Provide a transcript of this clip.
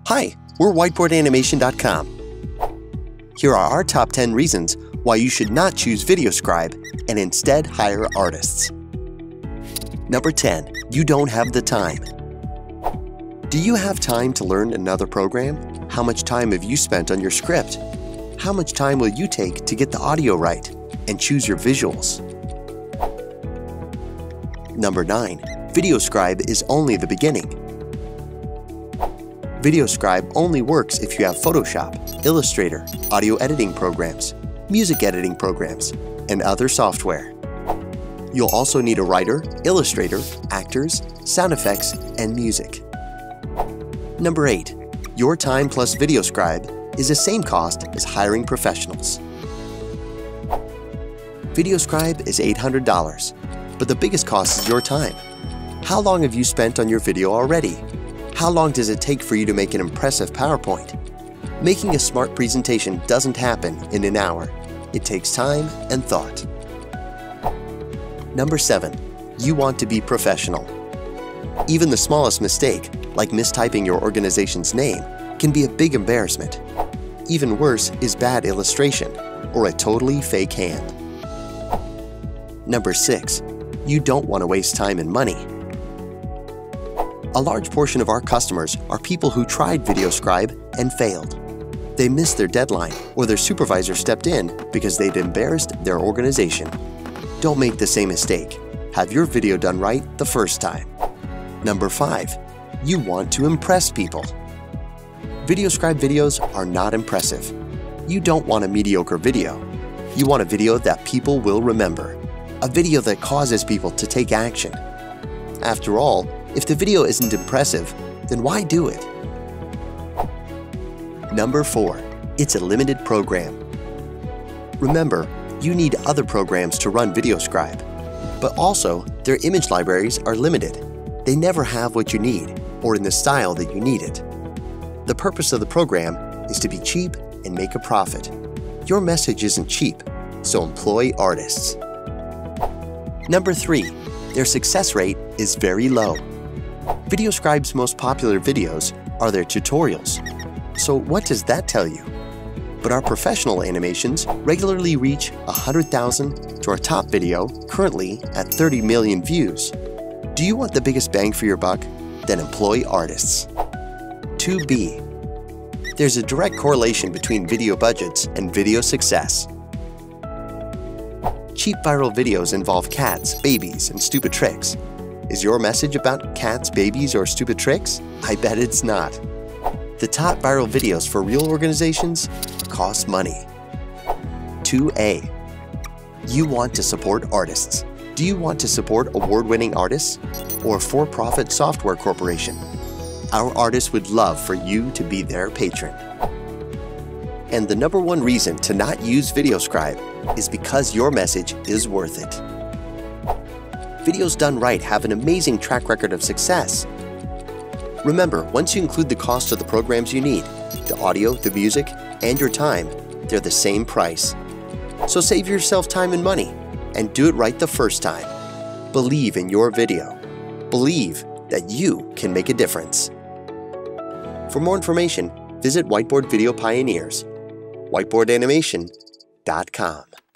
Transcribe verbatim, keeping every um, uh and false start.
Hi, we're whiteboard animation dot com. Here are our top ten reasons why you should not choose VideoScribe and instead hire artists. Number ten. You don't have the time. Do you have time to learn another program? How much time have you spent on your script? How much time will you take to get the audio right and choose your visuals? Number nine. VideoScribe is only the beginning. VideoScribe only works if you have Photoshop, Illustrator, audio editing programs, music editing programs, and other software. You'll also need a writer, illustrator, actors, sound effects, and music. Number eight. Your time plus VideoScribe is the same cost as hiring professionals. VideoScribe is eight hundred dollars, but the biggest cost is your time. How long have you spent on your video already? How long does it take for you to make an impressive PowerPoint? Making a smart presentation doesn't happen in an hour. It takes time and thought. Number seven. You want to be professional. Even the smallest mistake, like mistyping your organization's name, can be a big embarrassment. Even worse is bad illustration or a totally fake hand. Number six. You don't want to waste time and money. A large portion of our customers are people who tried VideoScribe and failed. They missed their deadline or their supervisor stepped in because they'd embarrassed their organization. Don't make the same mistake. Have your video done right the first time. Number five. You want to impress people. VideoScribe videos are not impressive. You don't want a mediocre video. You want a video that people will remember. A video that causes people to take action. After all, if the video isn't impressive, then why do it? Number four. It's a limited program. Remember, you need other programs to run VideoScribe, but also their image libraries are limited. They never have what you need or in the style that you need it. The purpose of the program is to be cheap and make a profit. Your message isn't cheap, so employ artists. Number three. Their success rate is very low. VideoScribe's most popular videos are their tutorials. So what does that tell you? But our professional animations regularly reach one hundred thousand to our top video currently at thirty million views. Do you want the biggest bang for your buck? Then employ artists. two B. There's a direct correlation between video budgets and video success. Cheap viral videos involve cats, babies, and stupid tricks. Is your message about cats, babies, or stupid tricks? I bet it's not. The top viral videos for real organizations cost money. two A. You want to support artists. Do you want to support award-winning artists or a for-profit software corporation? Our artists would love for you to be their patron. And the number one reason to not use VideoScribe is because your message is worth it. Videos done right have an amazing track record of success. Remember, once you include the cost of the programs you need, the audio, the music, and your time, they're the same price. So save yourself time and money, and do it right the first time. Believe in your video. Believe that you can make a difference. For more information, visit Whiteboard Video Pioneers, whiteboard animation dot com.